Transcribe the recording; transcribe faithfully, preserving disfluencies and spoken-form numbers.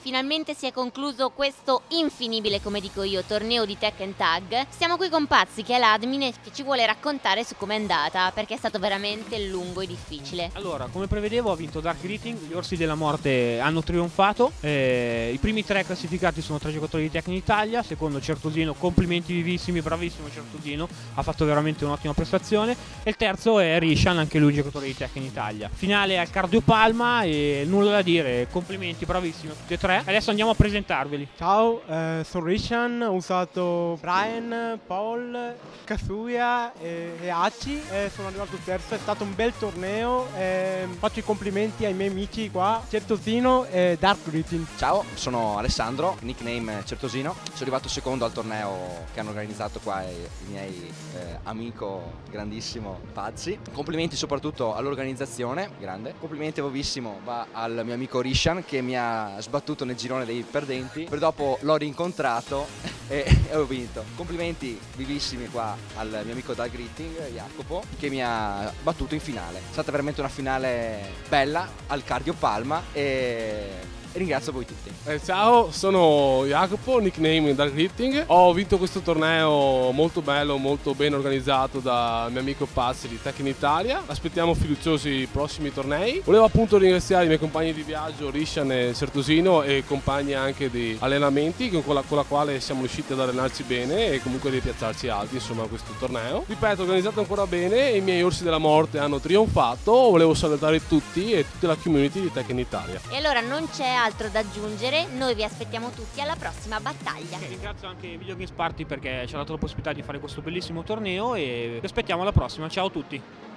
finalmente si è concluso questo infinibile, come dico io, torneo di Tekken Tag. Siamo qui con Pazzi, che è l'admin e che ci vuole raccontare su com'è andata, perché è stato veramente lungo e difficile. Allora, come prevedevo, ha vinto Dark Greeting, gli Orsi della Morte hanno trionfato, eh, i primi tre classificati sono tre giocatori di Tekken Italia, secondo Certosino, complimenti vivissimi, bravissimo Certosino, ha fatto veramente un'ottima prestazione, e il terzo è Rishan, anche lui giocatore di Tekken Italia. Finale al Cardiopalma e nulla da dire, complimenti, bravissimi a tutti e tre. Adesso andiamo a presentarveli. Ciao, eh, sono Rishan, ho usato Brian, Paul, Kazuya e, e Hachi e sono arrivato terzo, è stato un bel torneo, eh, faccio i complimenti ai miei amici qua, Certosino e Dark Greeting. Ciao, sono Alessandro, nickname Certosino, sono arrivato secondo al torneo che hanno organizzato qua i, i miei eh, amico grandissimo Pazzi. Complimenti soprattutto all'organizzazione, grande. Complimenti nuovissimo va al mio amico Rishan che mi ha sbattuto nel girone dei perdenti, poi dopo l'ho rincontrato e, e ho vinto. Complimenti vivissimi qua al mio amico Dark Greeting, Jacopo, che mi ha battuto in finale. È stata veramente una finale bella al Cardiopalma e ringrazio voi tutti. Eh, ciao, sono Jacopo, nickname Dark Greeting. Ho vinto questo torneo molto bello, molto ben organizzato dal mio amico Pazzi di Tekken Italia. Aspettiamo fiduciosi i prossimi tornei. Volevo appunto ringraziare i miei compagni di viaggio Rishan e Certosino e compagni anche di allenamenti con la, con la quale siamo riusciti ad allenarci bene e comunque ripiazzarci alti insomma a questo torneo. Ripeto, organizzato ancora bene, i miei Orsi della Morte hanno trionfato. Volevo salutare tutti e tutta la community di Tekken Italia. E allora non c'è altro da aggiungere, noi vi aspettiamo tutti alla prossima battaglia. E ringrazio anche Video Games Party perché ci ha dato la possibilità di fare questo bellissimo torneo e vi aspettiamo alla prossima. Ciao a tutti.